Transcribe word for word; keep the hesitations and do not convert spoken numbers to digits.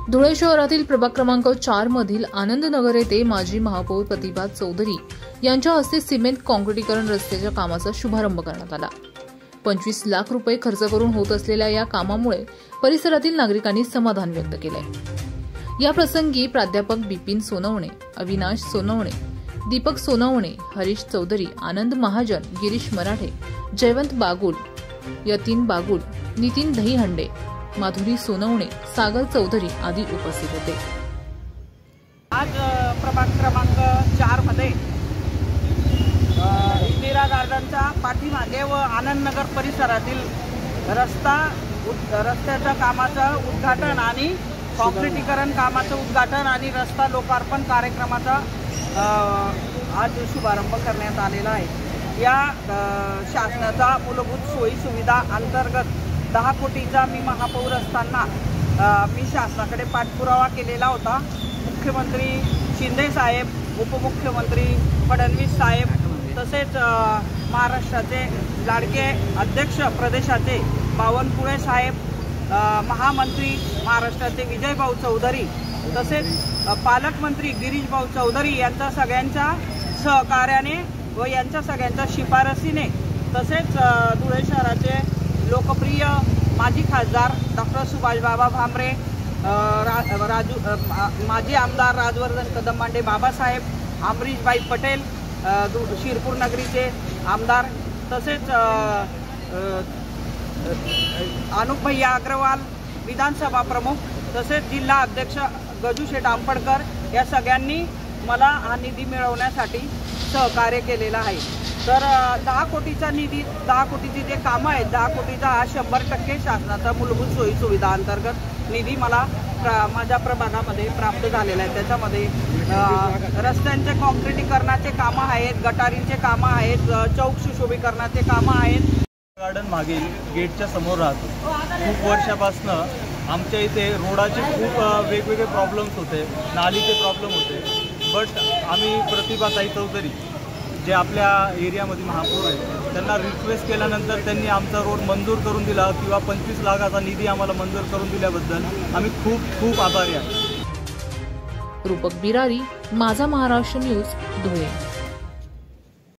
धुळे शहरातील प्रभाग क्रमांक चार मधील आनंद नगर येथे माजी महापौर प्रतिभा चौधरी यांच्या हस्ते सिमेंट काँक्रिटीकरण रस्त्याच्या कामाचा शुभारंभ करण्यात आला। पंचवीस लाख रुपये खर्च करून होत असलेल्या या कामामुळे परिसरातील नागरिकांनी समाधान व्यक्त केले। या प्रसंगी प्राध्यापक बिपिन सोनवणे, अविनाश सोनवणे, दीपक सोनवणे, हरीश चौधरी, आनंद महाजन, गिरीश मराठे, जयवंत बागुल, यतीन बागुल, नितीन दहीहंडे, माधुरी सोनवणे, सागर चौधरी आदी उपस्थित होते। आज प्रभाग क्रमांक चार मध्ये इंदिरा गार्डनच्या पाठीमागे व आनंद नगर परिसरातील रस्ता रस्त्याच्या कामाचं उद्घाटन आणि काँक्रिटीकरण कामाचं उद्घाटन आणि रस्ता लोकार्पण कार्यक्रमाचा आज शुभारंभ करण्यात आलेला आहे। या शासनाचा मूलभूत सोयी सुविधा अंतर्गत दहा कोटीचा मी महापौर असताना मी शासनाकडे पाठपुरावा केलेला होता। मुख्यमंत्री शिंदे साहेब, उपमुख्यमंत्री फडणवीस साहेब, तसेच महाराष्ट्राचे लाडके अध्यक्ष प्रदेशाचे बावनकुळे साहेब, महामंत्री महाराष्ट्राचे विजयभाऊ चौधरी, तसेच पालकमंत्री गिरीशभाऊ चौधरी यांच्या सगळ्यांच्या सहकार्याने व यांच्या सगळ्यांच्या शिफारसीने, तसेच धुळे शहराचे लोकप्रिय माजी खासदार डॉक्टर सुभाषबाबा भामरे, रा, राजू माजी आमदार राजवर्धन कदम-मांडे बाबासाहेब, अमरीशभाई पटेल शिरपूर नगरीचे आमदार, तसेच अनुप भैया अग्रवाल विधानसभा प्रमुख, तसेच जिल्हा अध्यक्ष गजूशेठ आंबडकर या सगळ्यांनी मला हा निधी मिळवण्यासाठी सहकार्य केलेला आहे। तर दहा कोटीचा निधी, दहा कोटीची जे कामं आहेत, दहा कोटीचा हा शंभर टक्के शासनाचा मूलभूत सोयी सुविधा अंतर्गत निधी मला प्र माझ्या प्रभागामध्ये प्राप्त झालेला आहे। त्याच्यामध्ये रस्त्यांचे काँक्रिटीकरणाचे कामं आहेत, गटारींचे कामं आहेत, चौक सुशोभीकरणाचे कामं आहेत। गार्डन मागील गेटच्या समोर राहतो। खूप वर्षापासून आमच्या इथे रोडाचे खूप वेगवेगळे प्रॉब्लेम्स होते, नालीचे प्रॉब्लेम होते, बट आम्ही प्रतिभाताई चौधरी जे आपल्या एरियामध्ये महापौर आहेत त्यांना रिक्वेस्ट केल्यानंतर त्यांनी आमचा रोड मंजूर करून दिला किंवा पंचवीस लाखाचा निधी आम्हाला मंजूर करून दिल्याबद्दल आम्ही खूप खूप आभारी आहे। रूपक बिरारी, माझा महाराष्ट्र न्यूज, धुळे।